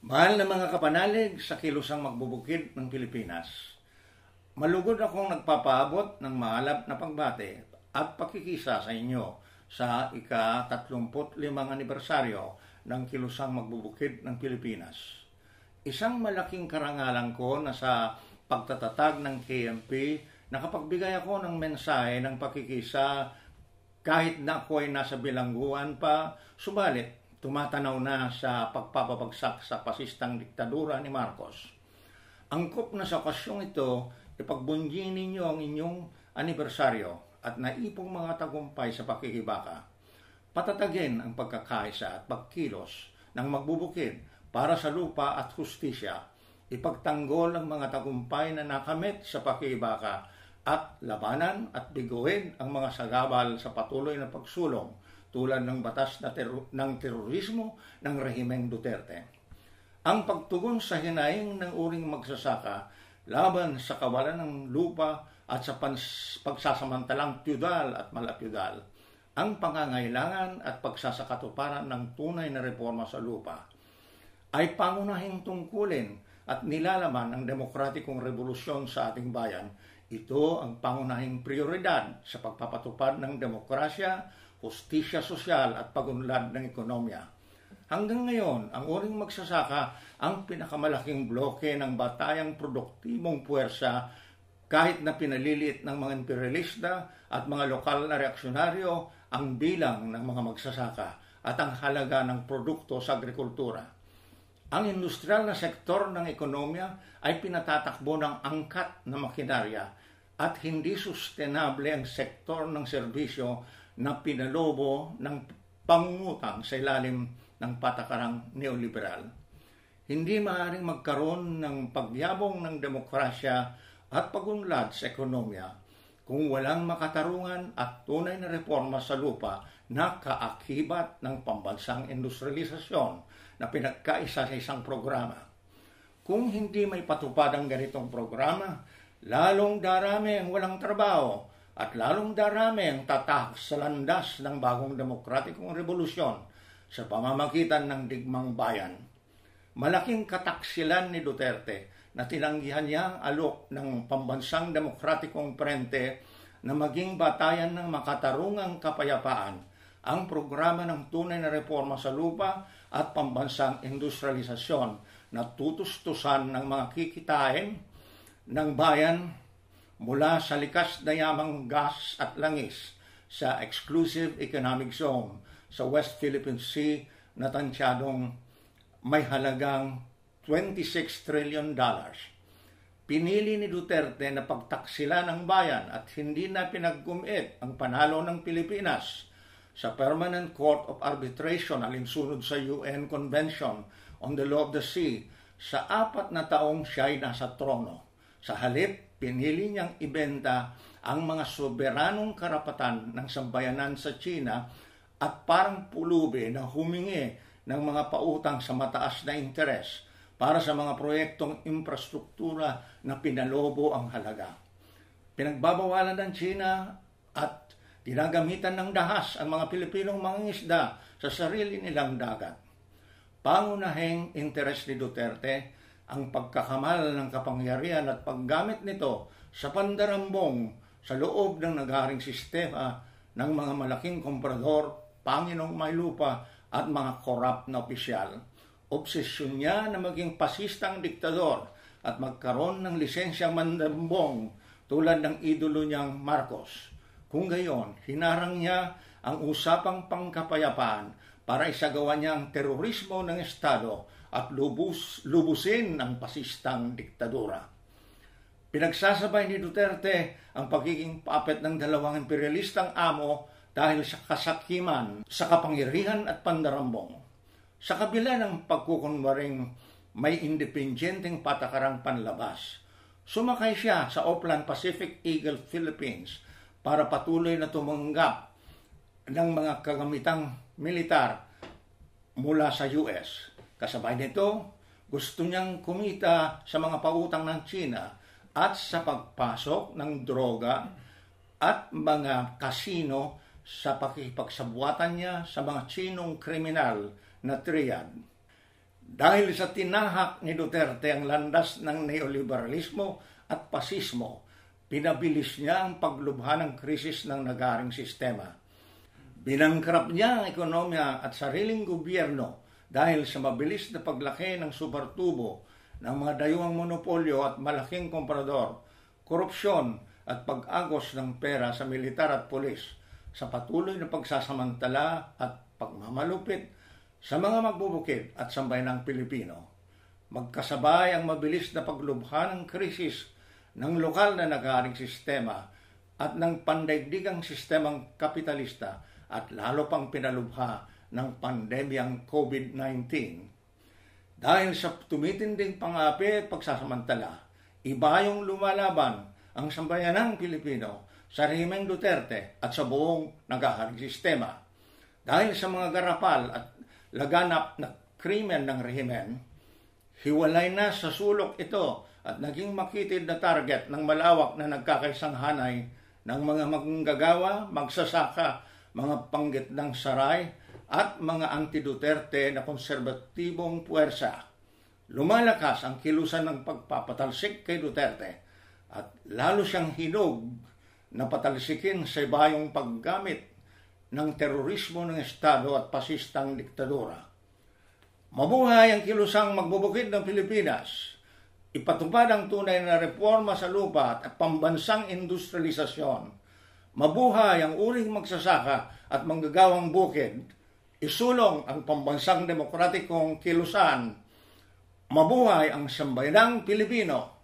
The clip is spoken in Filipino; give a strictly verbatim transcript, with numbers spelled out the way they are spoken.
Mahal na mga kapanalig sa Kilusang Magbubukid ng Pilipinas, malugod akong nagpapaabot ng maalab na pagbate at pakikisa sa inyo sa ika-tatlumpu't limang anibersaryo ng Kilusang Magbubukid ng Pilipinas. Isang malaking karangalan ko na sa pagtatatag ng K M P, nakapagbigay ako ng mensahe ng pakikisa kahit na ako ay nasa bilangguan pa, subalit tumatanaw na sa pagpapabagsak sa pasistang diktadura ni Marcos. Angkop na sa okasyong ito, ipagbunyi ninyo ang inyong anibersaryo at naipong mga tagumpay sa pakikibaka. Patatagin ang pagkakaisa at pagkilos ng magbubukid para sa lupa at hustisya. Ipagtanggol ang mga tagumpay na nakamit sa pakikibaka at labanan at biguhin ang mga sagabal sa patuloy na pagsulong tulad ng batas na ter- ng terorismo ng rehimeng Duterte. Ang pagtugon sa hinaing ng uring magsasaka laban sa kawalan ng lupa at sa pans- pagsasamantalang piyudal at malapyudal, ang pangangailangan at pagsasakatuparan ng tunay na reforma sa lupa, ay pangunahing tungkulin at nilalaman ng demokratikong revolusyon sa ating bayan. Ito ang pangunahing prioridad sa pagpapatupad ng demokrasya, hustisya sosyal at pagunlad ng ekonomiya. Hanggang ngayon, ang uring magsasaka ang pinakamalaking bloke ng batayang produktibong puwersa kahit na pinaliliit ng mga imperialista at mga lokal na reaksyonaryo ang bilang ng mga magsasaka at ang halaga ng produkto sa agrikultura. Ang industrial na sektor ng ekonomiya ay pinatatakbo ng angkat na makinarya at hindi sustainable ang sektor ng serbisyo na pinalobo ng pangungutang sa ilalim ng patakarang neoliberal. Hindi maaaring magkaroon ng pagyabong ng demokrasya at pagunlad sa ekonomiya kung walang makatarungan at tunay na reforma sa lupa na kaakibat ng pambansang industrialisasyon na pinagkaisa sa isang programa. Kung hindi may patupad ang ganitong programa, lalong darami ang walang trabaho at lalong darami ang tatahak sa landas ng bagong demokratikong revolusyon sa pamamagitan ng digmang bayan. Malaking kataksilan ni Duterte na tinanggihan niya ang alok ng pambansang demokratikong prente na maging batayan ng makatarungang kapayapaan ang programa ng tunay na reforma sa lupa at pambansang industrialisasyon na tutustusan ng mga kikitain ng bayan mula sa likas na yamang gas at langis sa exclusive economic zone sa West Philippine Sea na tansyadong may halagang twenty-six trillion dollars. Pinili ni Duterte na pagtaksila ng bayan at hindi na pinaggumit ang panalo ng Pilipinas sa Permanent Court of Arbitration alinsunod sa U N Convention on the Law of the Sea sa apat na taong siya ay nasa trono. Sa halip, pinili niyang ibenta ang mga soberanong karapatan ng sambayanan sa China at parang pulubi na humingi ng mga pautang sa mataas na interes para sa mga proyektong infrastruktura na pinalobo ang halaga. Pinagbabawalan ng China at ginagamitan ng dahas ang mga Pilipinong mangingisda sa sarili nilang dagat. Pangunahing interes ni Duterte ang pagkakamal ng kapangyarihan at paggamit nito sa pandarambong sa loob ng nagharing sistema ng mga malaking komprador, Panginong may lupa at mga korap na opisyal. Obsesyon niya na maging pasistang diktador at magkaroon ng lisensyang mandambong tulad ng idolo niyang Marcos. Kung gayon, hinarang niya ang usapang pangkapayapaan para isagawa niya ang terorismo ng Estado at lubus, lubusin ang pasistang diktadura. Pinagsasabay ni Duterte ang pagiging puppet ng dalawang imperialistang amo dahil sa kasakiman sa kapangyarihan at pandarambong. Sa kabila ng pagkukunwaring may independenteng patakarang panlabas, sumakay siya sa Oplan Pacific Eagle Philippines para patuloy na tumanggap ng mga kagamitang militar mula sa U S. Kasabay nito, gusto niyang kumita sa mga pautang ng China at sa pagpasok ng droga at mga kasino sa pakikipagsabuatan niya sa mga Chinong kriminal na triad. Dahil sa tinahak ni Duterte ang landas ng neoliberalismo at pasismo, pinabilis niya ang paglubha ng krisis ng nagaring sistema. Binangkrap niya ang ekonomiya at sariling gobyerno dahil sa mabilis na paglaki ng supertubo ng mga dayuhang monopolyo at malaking komprador, korupsyon at pag-agos ng pera sa militar at pulis, sa patuloy na pagsasamantala at pagmamalupit sa mga magbubukid at sambayanang Pilipino. Magkasabay ang mabilis na paglubha ng krisis ng lokal na nagaring sistema at ng pandaigdigang sistemang kapitalista at lalo pang pinalubha ng pandemyang COVID nineteen. Dahil sa tumitinding pangapi at pagsasamantala, iba yung lumalaban ang sambayanang Pilipino sa rehimeng Duterte at sa buong nagaharing sistema. Dahil sa mga garapal at laganap na krimen ng rehimen, hiwalay na sa sulok ito at naging makitid na target ng malawak na nagkakaisanghanay ng mga manggagawa, magsasaka, mga panggit ng saray at mga anti-Duterte na konserbatibong puwersa. Lumalakas ang kilusan ng pagpapatalsik kay Duterte at lalo siyang hinog na patalsikin sa ibayong paggamit ng terorismo ng Estado at pasistang diktadura. Mabuhay ang Kilusang Magbubukid ng Pilipinas. Ipatupad ang tunay na reforma sa lupa at pambansang industrialisasyon. Mabuhay ang uring magsasaka at manggagawang bukid. Isulong ang pambansang demokratikong kilusan. Mabuhay ang sambayanang Pilipino.